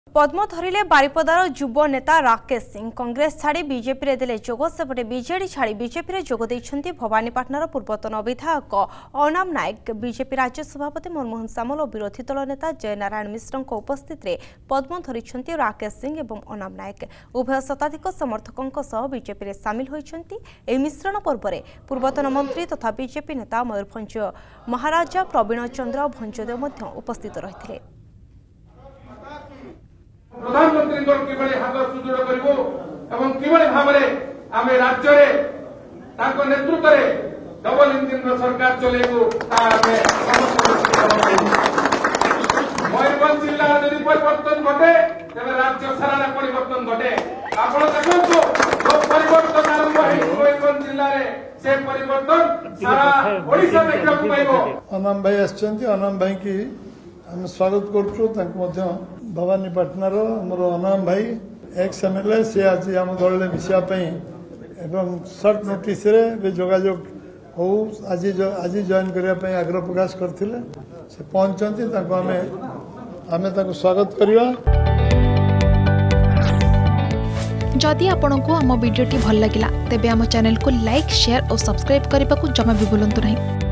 पद्म धरिले बारिपदार युव नेता राकेश सिंह कांग्रेस छाड़ी बीजेपी रे देले जोग सेपटे बीजेडी छाड़ी बीजेपी रे जोग दैछन्ती भवानीपाटनार पूर्वतन विधायक अनाम नायक बीजेपी राज्य सभापति मनमोहन सामल और विरोधी दल नेता जयनारायण मिश्र उपस्थित रे पद्म धरिछन्ती राकेश सिंह एवं अनाम नायक उभय शताधिक समर्थकों सह बीजेपी रे सामिल होइछन्ती। एही मिश्रण पर्व रे पूर्वतन मंत्री तथा बीजेपी नेता मयूरभंज महाराजा प्रवीण चंद्र भंजदेव मध्य उपस्थित रहिथिले। प्रधानमंत्री किभଳି हाथ सुदृढ़ करिवो एवं किभଳି भाबरे आमे राज्य रे ताको नेतृत्व रे डबल इंजिन रो सरकार चलेबो तामे मयूरभंज जिल्ला यदि परिवर्तन घटे तबे राज्य सारा परिवर्तन घटे। आपण देखंतो जो परिवर्तन आरंभ होई मयूरभंज जिल्ला रे से परिवर्तन सारा ओडिसा देखा पाइबो। अनाम भाई आछंती अनाम भाई की हम स्वागत करछु। तांको भवानीपाटनार आमर अनाम भाई एक्स एमएलए से आज आम दल मिसापी एवं सर्ट नोटिस रे जोगाजोग हो आज जॉइन करने आग्रह प्रकाश करते से पहुंचती आम स्वागत करवा। जदि आपंक आम भिडी भल लगा तेब आम चैनल को लाइक शेयर और सब्सक्राइब करने को जमा भी भूलु नहीं।